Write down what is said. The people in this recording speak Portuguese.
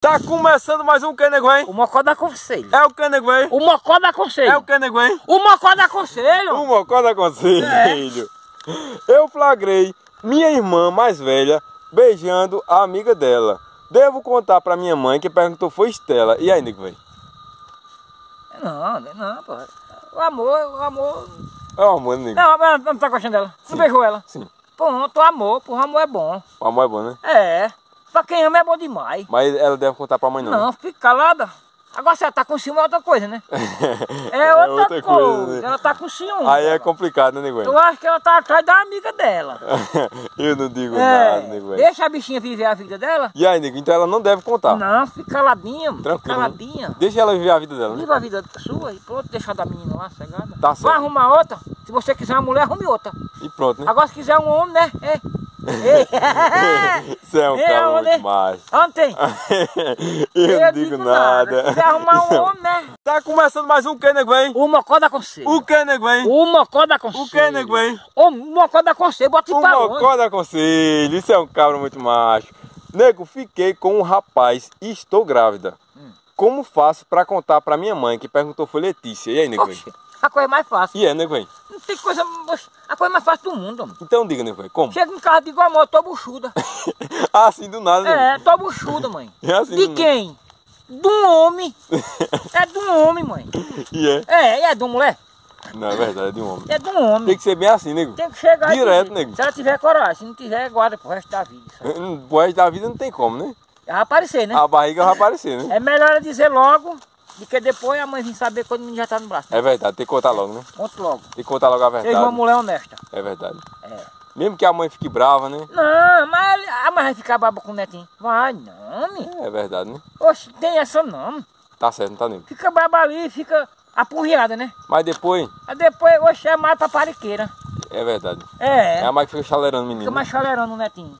Tá começando mais um que, nego, hein? O Mocó da Conselho. É o que, nego, hein? O Mocó da Conselho. É o que, nego, hein? O Mocó da Conselho. O Mocó da Conselho. Eu flagrei minha irmã mais velha beijando a amiga dela. Devo contar pra minha mãe que perguntou foi Estela. E aí, nego, hein? Não, pô. O amor... É o amor, nego. Não tá gostando dela. Sim. Não beijou ela. Sim. Pronto, o amor é bom. O amor é bom, né? É. Pra quem ama é bom demais. Mas ela deve contar pra mãe, não. Não, fica calada. Agora se ela tá com ciúme é outra coisa, né? É outra coisa. né? Ela tá com ciúme. Aí é complicado, né, nego? Eu acho que ela tá atrás da amiga dela. Eu não digo nada, nego. Deixa a bichinha viver a vida dela. E aí, nego? Então ela não deve contar. Não, fica caladinha. Tranquilo. Caladinha. Deixa ela viver a vida dela, né? Viva a vida sua e pronto, deixa da menina lá, cegada. Tá Vai certo. arrumar outra. Se você quiser uma mulher, arrume outra. E pronto, né? Agora se quiser um homem, né? Você é um cara muito macho. Ontem. Eu não digo nada. Se quiser arrumar um homem, né? Tá começando mais um que, nego, hein? O Mocó da Conselho. O que, nego, hein? O Mocó da Conselho. O que, nego, hein? O Mocó da Conselho, bota O pra onde? Mocó da Conselho. Isso é um cabra muito macho. Nego, fiquei com um rapaz e estou grávida. Como faço pra contar pra minha mãe que perguntou foi Letícia? E aí, nego? Oxe, a coisa mais fácil. E é, nego? Não tem coisa... A coisa mais fácil do mundo, homem. Então diga, nego, como? Chega em casa e digo, amor, tô buchuda. Assim do nada, nego. É, tô buchuda, mãe. É assim De do quem? De um homem. É de um homem, mãe. E é? É de uma mulher? Não, é verdade, é de um homem. É de um homem. Tem que ser bem assim, nego. Tem que chegar Direto, aqui. nego. Se ela tiver coragem, se não tiver, guarda pro resto da vida. O resto da vida não tem como, né? Vai aparecer, né? A barriga vai aparecer, né? É melhor ela dizer logo do que depois a mãe vir saber quando o menino já tá no braço. É verdade, tem que contar logo, né? Conta logo. Tem que contar logo a Seja uma verdade. mulher honesta. É verdade. É. Mesmo que a mãe fique brava, né? Não, mas a mãe vai ficar brava com o netinho. Vai, não, menino. É verdade, né? Oxe, tem essa não. Tá certo, não tá nego. Fica brava ali, fica apurriada, né? Mas depois, Aí depois, oxe, é mais papariqueira. é verdade. É. É a mãe que fica chalerando o Fica menino. mais chalerando o netinho.